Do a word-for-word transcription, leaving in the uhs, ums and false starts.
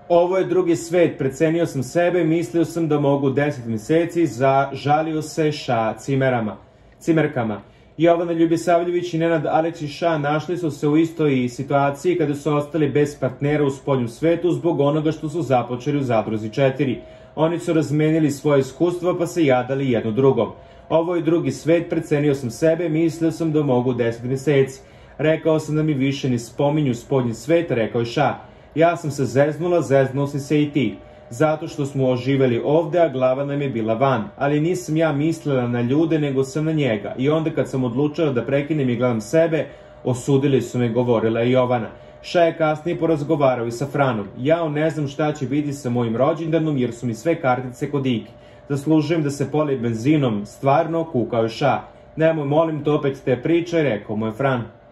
Ovo je drugi svet, precenio sam sebe, mislio sam da mogu deset meseci, zažalio se ša cimerama, cimerkama. Jovana Ljubisavljević i Nenad Aleksić Ša našli su se u istoj situaciji kada su ostali bez partnera u spoljnom svetu zbog onoga što su započeli u Zadruzi četiri. Oni su razmenili svoje iskustva pa se jadali jedno drugom. Ovo je drugi svet, precenio sam sebe, mislio sam da mogu deset meseci. Rekao sam da mi više ne spominju spoljni svet, rekao je Ša. Ja sam se zeznula, zeznuo si se i ti. Zato što smo oživeli ovde, a glava nam je bila van. Ali nisam ja mislila na ljude, nego sam na njega. I onda kad sam odlučila da prekinem i gledam sebe, osudili su me, govorila je Jovana. Ša je kasnije porazgovarao i sa Franom. Jao, ne znam šta će biti sa mojim rođendanom, jer su mi sve kartice kod Iki. Zaslužujem da se polijem benzinom, stvarno, kukao je Ša. Nemoj, molim te, opet te pričaj, rekao mu je Fran.